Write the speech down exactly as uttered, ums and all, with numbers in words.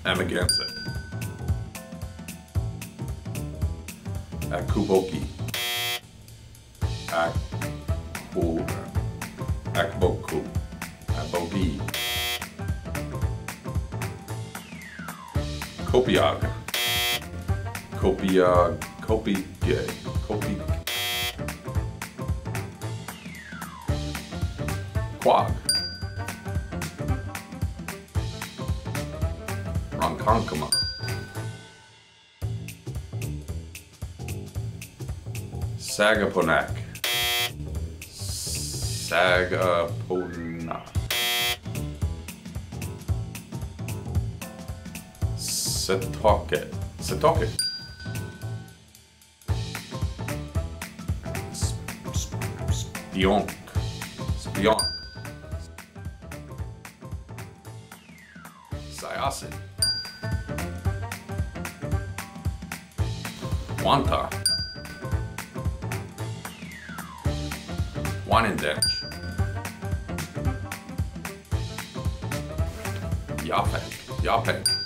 am against it. Akuboki. Akbo. Akboku. Abogi. Kopiag. Kopiag. Kopige. Kopi. Quag. Ronkonkoma. Sagaponack. Sagaponack. Setoket. Setoket. Spionk. Spionk. Syosset. Wanta. Wanendench. Yapek. Yapek.